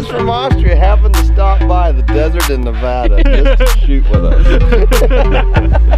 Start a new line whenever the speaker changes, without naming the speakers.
Friends from Austria happen to stop by the desert in Nevada just to shoot with us.